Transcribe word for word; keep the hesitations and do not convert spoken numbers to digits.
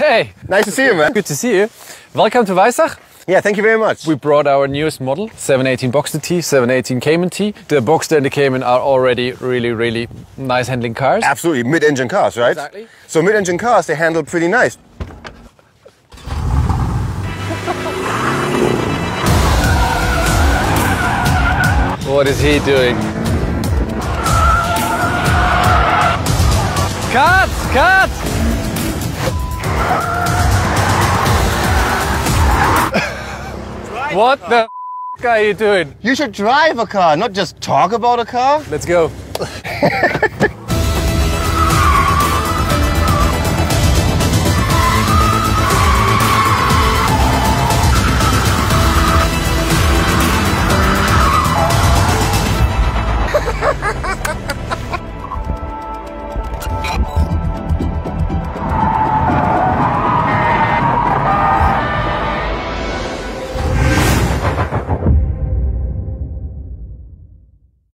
Hey! Nice to see you, man. Good to see you. Welcome to Weissach. Yeah, thank you very much. We brought our newest model, seven eighteen Boxster T, seven eighteen Cayman T. The Boxster and the Cayman are already really, really nice handling cars. Absolutely, mid-engine cars, right? Exactly. So mid-engine cars, they handle pretty nice. What is he doing? Cut! Cut! What the f are you doing? You should drive a car, not just talk about a car. Let's go.